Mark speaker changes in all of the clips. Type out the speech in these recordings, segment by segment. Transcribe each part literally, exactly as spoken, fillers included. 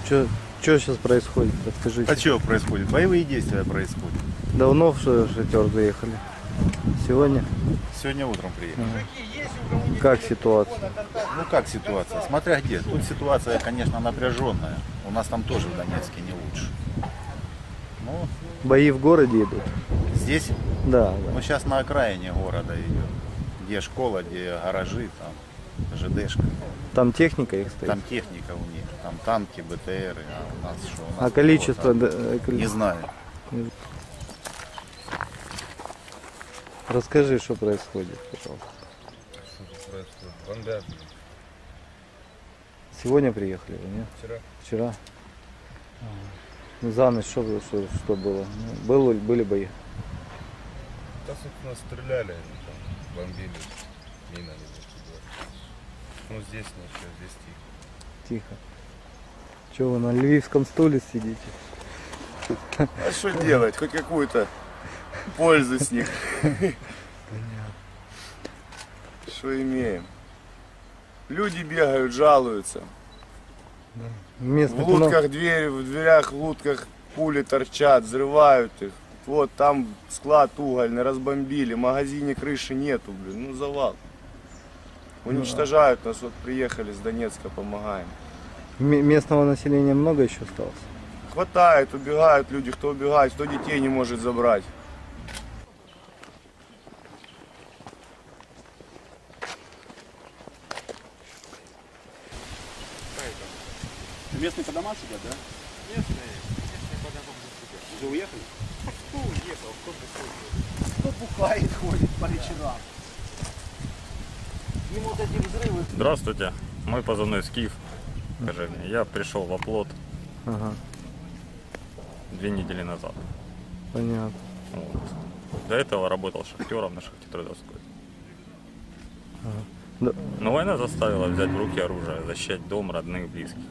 Speaker 1: Что сейчас происходит? Расскажите.
Speaker 2: А что происходит? Боевые действия происходят.
Speaker 1: Давно в шатер заехали? Сегодня?
Speaker 2: Сегодня утром приехали.
Speaker 1: Ага. Как ситуация?
Speaker 2: Ну как ситуация? Смотря где. Тут ситуация, конечно, напряженная. У нас там тоже в Донецке не лучше. Ну,
Speaker 1: бои в городе идут?
Speaker 2: Здесь?
Speaker 1: Да, да.
Speaker 2: Ну сейчас на окраине города идет. Где школа, где гаражи, там ЖДшка.
Speaker 1: Там техника их стоит?
Speaker 2: Там техника у них. Там танки, БТРы. А у нас что? У нас
Speaker 1: а количество?
Speaker 2: там...
Speaker 1: Да, количество?
Speaker 2: Не знаю.
Speaker 1: Расскажи, что происходит, пожалуйста.
Speaker 3: Что происходит? Бомбят.
Speaker 1: Сегодня приехали вы, нет?
Speaker 3: Вчера.
Speaker 1: Вчера. Ну, за ночь что, что, что было? Ну, было? Были бои?
Speaker 3: Да, собственно, стреляли, там, бомбили, минами. Ну, здесь ничего, здесь тихо.
Speaker 1: Тихо. Че, вы на львивском стуле сидите?
Speaker 4: А что делать? Хоть какую-то пользу с них. Что имеем? Люди бегают, жалуются.
Speaker 1: Место
Speaker 4: в лодках двери, в дверях, в лодках пули торчат, взрывают их. Вот там склад угольный, разбомбили, в магазине крыши нету, блин, ну завал. Уничтожают нас, вот приехали с Донецка, помогаем.
Speaker 1: Местного населения много еще осталось?
Speaker 4: Хватает, убегают люди, кто убегает, кто детей не может забрать.
Speaker 5: Местные по домам сидят, да?
Speaker 6: Местные, местные по домам сидят.
Speaker 5: Уже уехали?
Speaker 6: Кто уехал, кто приходит?
Speaker 5: Кто бухает, ходит по вечерам? Им вот эти взрывы.
Speaker 7: Здравствуйте, мой позывной Скиф. Скажи мне, я пришел в оплот
Speaker 1: ага.
Speaker 7: две недели назад.
Speaker 1: Понятно.
Speaker 7: Вот. До этого работал шахтером на шахте Трудовской.
Speaker 1: Ага. Да.
Speaker 7: Но война заставила взять в руки оружие, защищать дом, родных, близких.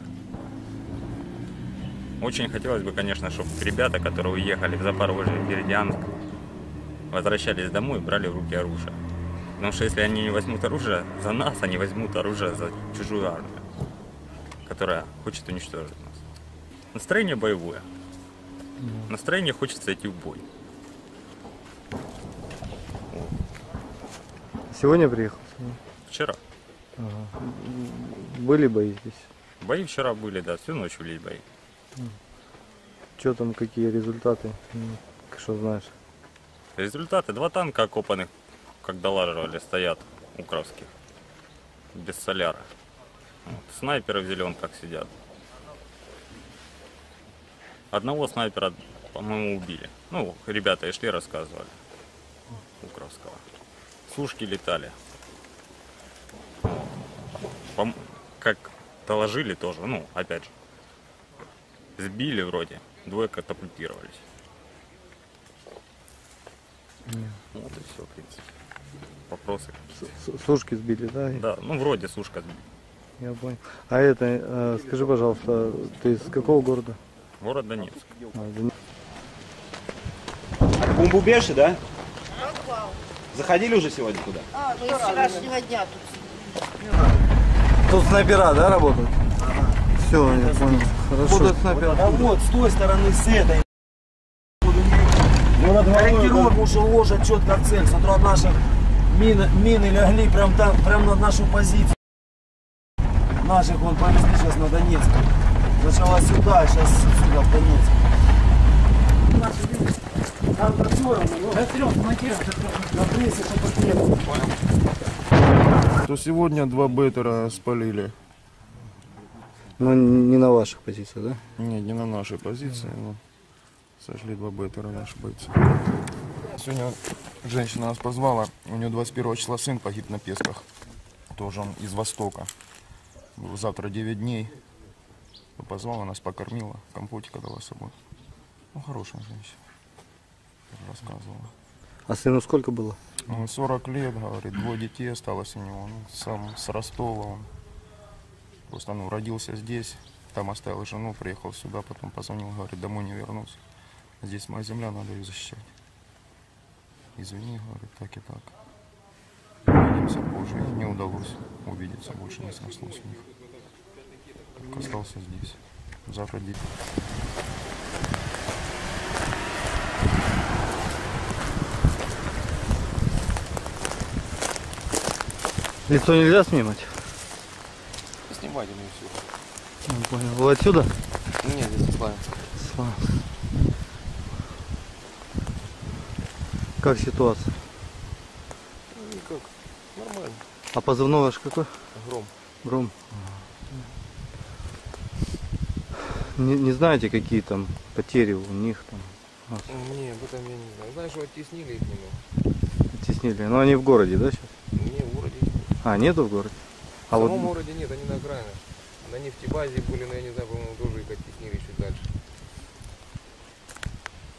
Speaker 7: Очень хотелось бы, конечно, чтобы ребята, которые уехали в Запорожье, в Бердянск, возвращались домой и брали в руки оружие. Потому что если они не возьмут оружие за нас, они возьмут оружие за чужую армию, которая хочет уничтожить нас. Настроение боевое. Настроение хочется идти в бой.
Speaker 1: Сегодня приехал?
Speaker 7: Вчера.
Speaker 1: Ага. Были бои здесь?
Speaker 7: Бои вчера были, да, всю ночь были бои.
Speaker 1: Что там, какие результаты? Что знаешь?
Speaker 7: Результаты. Два танка окопанных, как долаживали, стоят укровских. Без соляра. Вот. Снайперы в зеленках сидят. Одного снайпера, по-моему, убили. Ну, ребята и шли, рассказывали. Укровского. Сушки летали. Пом- как доложили тоже, ну, опять же. Сбили вроде, двое катапультировались. Mm. Вот и все, в принципе. Вопросы.
Speaker 1: Сушки сбили, да?
Speaker 7: Да, ну вроде сушка сбили.
Speaker 1: Я понял. А это, э, скажи, пожалуйста, ты из какого города?
Speaker 7: Город Донецк.
Speaker 1: А, Донецк.
Speaker 5: А бомбоубежище, да? Заходили уже сегодня туда?
Speaker 8: А, мы с вчерашнего дня тут сидим.
Speaker 1: Тут снайпера, да, работают? Все, я понял. Хорошо.
Speaker 5: А вот с той стороны, с этой. Корректировку уже ложат четко в цель. Смотрю, от наших мин, мины легли прям там, прям над нашу позицию. Наших вон повезли сейчас на Донецк. Сначала сюда, сейчас сюда, в Донецк. Там працюємо, ну, трьох монтируем, на прессе, чтобы потребовать.
Speaker 4: То сегодня два беттера спалили.
Speaker 1: Ну, не на ваших позициях, да?
Speaker 4: Нет, не на нашей позиции, но сошли два беттера наши бойцы. Сегодня женщина нас позвала, у нее двадцать первого числа сын погиб на Песках. Тоже он из Востока. Завтра девять дней. Позвала, нас покормила, компотика дала с собой. Ну, хорошая женщина. Рассказывала.
Speaker 1: А сыну сколько было?
Speaker 4: сорок лет, говорит, двое детей осталось у него. Ну, сам с Ростова он. Просто ну, родился здесь, там оставил жену, приехал сюда, потом позвонил, говорит, домой не вернусь. Здесь моя земля, надо ее защищать. Извини, говорит, так и так. Увидимся позже. И не удалось увидеться, больше не срослось у них. Так остался здесь. Завтра день.
Speaker 1: Лицо нельзя снимать?
Speaker 4: Снимайте мне все.
Speaker 1: Ну, понял. Вы отсюда?
Speaker 4: Нет, здесь славим.
Speaker 1: Слава. Как ситуация?
Speaker 4: Ну, никак. Нормально.
Speaker 1: А позывной ваш какой?
Speaker 4: Гром.
Speaker 1: Гром. Не, не знаете, какие там потери у них там?
Speaker 4: Не, об этом я не знаю. Знаю, что оттеснили их немного.
Speaker 1: Оттеснили. Но они в городе, да, сейчас?
Speaker 4: Не, в городе нет.
Speaker 1: А, нету в городе?
Speaker 4: В
Speaker 1: А
Speaker 4: самом
Speaker 1: вот
Speaker 4: городе нет, они на окраинах. На нефтебазе были, но я не знаю, по-моему, тоже их оттеснили чуть дальше.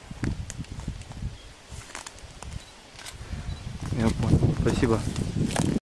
Speaker 1: я понял. Спасибо.